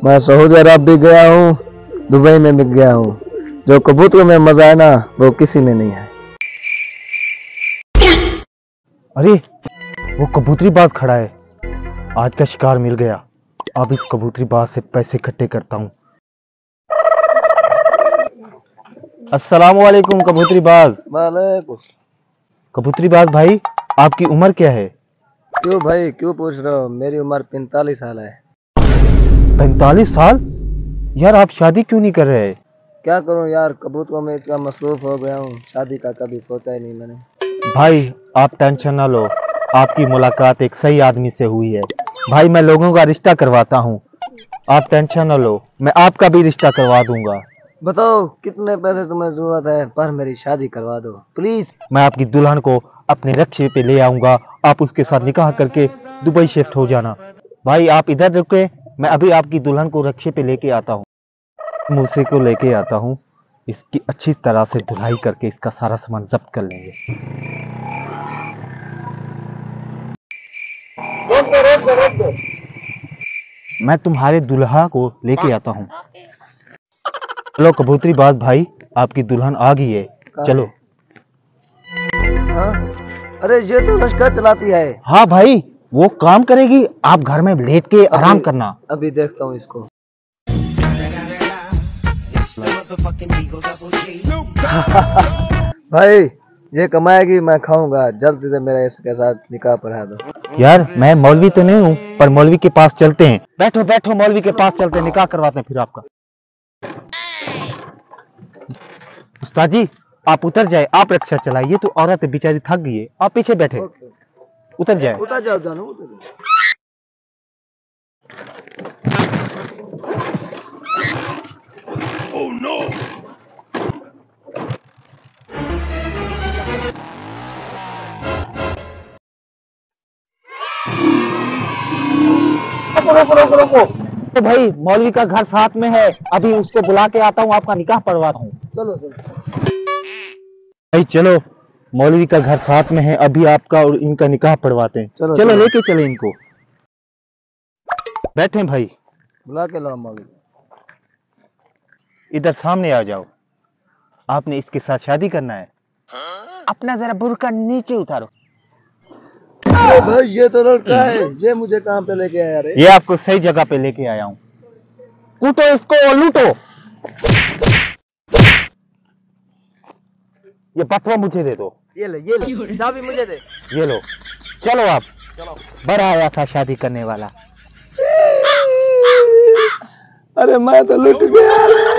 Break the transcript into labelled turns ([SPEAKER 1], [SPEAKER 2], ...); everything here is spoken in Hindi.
[SPEAKER 1] मैं सऊदी अरब भी गया हूँ, दुबई में भी गया हूँ। जो कबूतर में मजा है ना, वो किसी में नहीं है।
[SPEAKER 2] अरे वो कबूतरी बाज खड़ा है। आज का शिकार मिल गया। अब इस कबूतरी बाज से पैसे इकट्ठे करता हूँ। अस्सलाम वालेकुम कबूतरी बाज।
[SPEAKER 1] वालेकुम।
[SPEAKER 2] कबूतरी बाज भाई, आपकी उम्र क्या है?
[SPEAKER 1] क्यों भाई, क्यों पूछ रहे हो? मेरी उम्र 45 साल है।
[SPEAKER 2] 45 साल? यार आप शादी क्यों नहीं कर रहे?
[SPEAKER 1] क्या करूं यार, कबूतरों में इतना मसरूफ हो गया हूँ, शादी का कभी सोचा ही नहीं मैंने।
[SPEAKER 2] भाई आप टेंशन ना लो, आपकी मुलाकात एक सही आदमी से हुई है। भाई मैं लोगों का रिश्ता करवाता हूँ, आप टेंशन ना लो, मैं आपका भी रिश्ता करवा दूंगा।
[SPEAKER 1] बताओ कितने पैसे तुम्हें जरूरत है, पर मेरी शादी करवा दो प्लीज।
[SPEAKER 2] मैं आपकी दुल्हन को अपने रक्षे पे ले आऊंगा, आप उसके साथ निकाह करके दुबई शिफ्ट हो जाना। भाई आप इधर रुके, मैं अभी आपकी दुल्हन को रक्षे पे लेके आता हूँ। मूसे को लेके आता हूँ, इसकी अच्छी तरह से धुलाई करके इसका सारा सामान जब्त कर लेंगे। मैं तुम्हारे दुल्हा को लेके आता हूँ। चलो कबूतरी बाज भाई, आपकी दुल्हन आ गई है, चलो।
[SPEAKER 1] हाँ? अरे ये तो लश्कर चलाती है।
[SPEAKER 2] हाँ भाई, वो काम करेगी, आप घर में लेट के आराम करना।
[SPEAKER 1] अभी देखता हूँ इसको। भाई ये कमाएगी, मैं खाऊंगा। जल्द से मेरा इसके साथ निकाह पढ़ा दो।
[SPEAKER 2] यार मैं मौलवी तो नहीं हूँ, पर मौलवी के पास चलते हैं। बैठो बैठो, मौलवी के पास चलते हैं, निकाह करवाते हैं फिर आपका। उस्ताद जी आप उतर जाए, आप रिक्शा चलाइए, तो औरत बेचारी थक गई है, आप पीछे बैठे। उतर जाए।
[SPEAKER 1] उतर जाओ जानू, उतर जाओ।
[SPEAKER 3] Oh no!
[SPEAKER 2] रुको। तो भाई मौलवी का घर साथ में है, अभी उसको बुला के आता हूँ, आपका निकाह पढ़वाता हूँ।
[SPEAKER 1] चलो चलो
[SPEAKER 2] भाई चलो, मौलवी का घर साथ में है, अभी आपका और इनका निकाह पढ़वाते हैं।
[SPEAKER 1] चलो
[SPEAKER 2] चलो लेके चले इनको। बैठे भाई,
[SPEAKER 1] बुला के लाओ मौलवी।
[SPEAKER 2] इधर सामने आ जाओ। आपने इसके साथ शादी करना है। अपना जरा बुर्का नीचे उतारो।
[SPEAKER 1] अरे भाई ये तो लड़का है, ये मुझे कहाँ पे लेके आया रे?
[SPEAKER 2] ये आपको सही जगह पे लेके आया हूँ। कूटो इसको और लूटो। ये पटवा मुझे दे दो।
[SPEAKER 1] ये ले चाबी मुझे दे।
[SPEAKER 2] ये लो, चलो आप। चलो। बड़ा आया था शादी करने वाला।
[SPEAKER 1] अरे मैं तो लुट गया।